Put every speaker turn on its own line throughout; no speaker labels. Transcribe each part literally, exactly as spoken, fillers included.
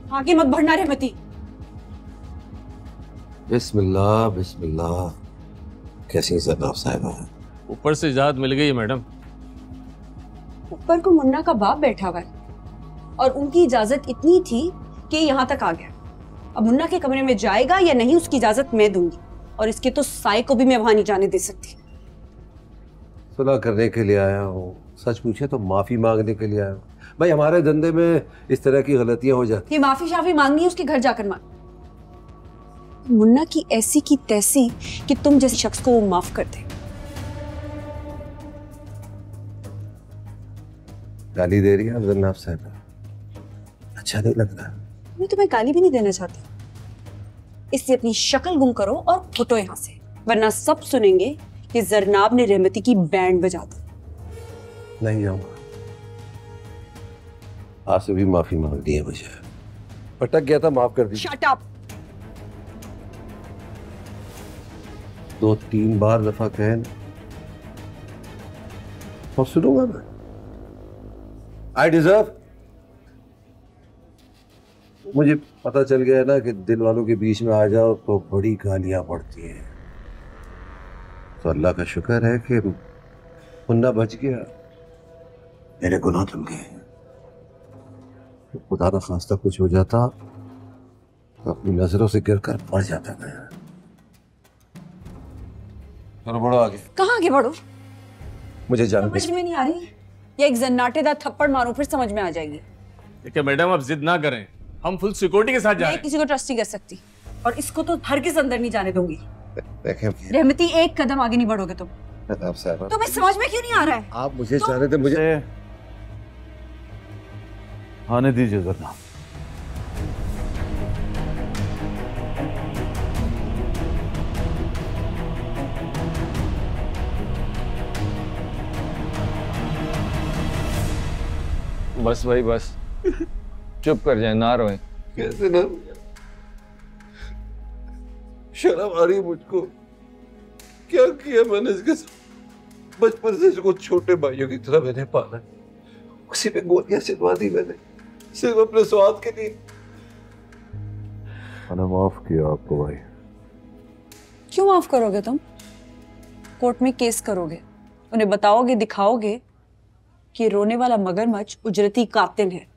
आगे मत बढ़ना रहमती।
बिस्मिल्लाह बिस्मिल्लाह। कैसी जनाब साहिबा है?
ऊपर से इजाजत मिल गई है मैडम।
ऊपर को मुन्ना का बाप बैठा हुआ है और उनकी इजाजत इतनी थी कि यहाँ तक आ गया। अब मुन्ना के कमरे में जाएगा या नहीं उसकी इजाजत मैं दूंगी, और इसके तो साए को भी मैं वहां नहीं जाने दे सकती।
सुलह करने के लिए आया हूँ, सच पूछे तो माफी मांगने के लिए आया हूँ। भाई हमारे धंधे में इस तरह की गलतियां हो जाती।
ये माफी शाफी मांगनी है उसके घर जाकर मांग। मुन्ना की ऐसी की तैसी कि तुम जैसे शख्स को वो माफ कर दे।
गाली दे रही है जनाब साहब, अच्छा नहीं लग रहा।
मैं तुम्हें गाली भी नहीं देना चाहती, इसलिए अपनी शक्ल गुम करो और फुटो यहाँ से, वरना सब सुनेंगे कि जरनाब ने रहमती की बैंड बजा दी।
नहीं जाऊंगा, आपसे भी माफी मांगनी है मुझे। भटक गया था, माफ कर दीजिए।
Shut up.
दो तीन बार दफा कहें और सुनूंगा मैं। I deserve. मुझे पता चल गया ना कि दिल वालों के बीच में आ जाओ तो बड़ी गालियां पड़ती हैं। तो अल्लाह का शुक्र है कि मुन्ना बच गया, मेरे गुनाह धुल गए। खुदा ना खास्ता कुछ हो जाता तो अपनी नजरों से गिरकर मर जाता मैं। चलो बढ़ो आगे।
कहाँ आगे बढ़ो?
मुझे जाना
समझ में नहीं आ रही, या एक जन्नाटेदार थप्पड़ मारूं फिर समझ में आ जाएगी।
ठीक है मैडम, आप जिद ना करें, हम फुल सिक्योरिटी के साथ जा रहे हैं।
किसी को ट्रस्ट नहीं कर सकती, और इसको तो हरगिज़ अंदर नहीं जाने दूंगी।
देखें
रहमती, एक कदम आगे नहीं बढ़ोगे तुम।
आप साहब,
तुम्हें समझ में क्यों नहीं आ रहा है?
आप मुझे जाने थे, मुझे
आने दीजिए जरा।
बस भाई बस, चुप कर जाए, ना रोए।
कैसे ना, शर्म आ रही है मुझको। क्या किया मैंने इसके साथ? बचपन से इसको छोटे भाइयों की तरह मैंने पाला, उसी पे गोलियां चलवा दी मैंने, सिर्फ अपने स्वाद के लिए।
मैंने माफ किया आपको भाई।
क्यों माफ करोगे तुम? कोर्ट में केस करोगे, उन्हें बताओगे, दिखाओगे कि रोने वाला मगरमच्छ उजरती कातिल है।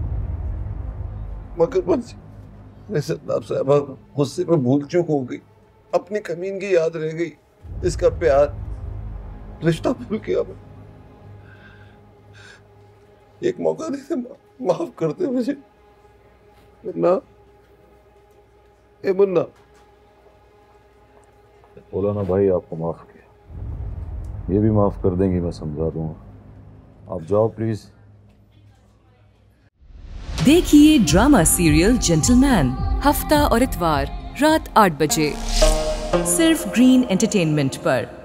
मगरमच्छ? सत्ताब साहब, गुस्से में भूल चूक हो गई, अपनी कमीनगी याद रह गई, इसका प्यार, रिश्ता भूल गया मैं। एक मौका दे दे, माफ कर दे मुझे। मुन्ना, ए मुन्ना।
बोला ना भाई, आपको माफ किया, ये भी माफ कर देंगी, मैं समझा दूंगा। आप जाओ प्लीज।
देखिए ड्रामा सीरियल जेंटलमैन हफ्ता और इतवार रात आठ बजे सिर्फ ग्रीन एंटरटेनमेंट पर।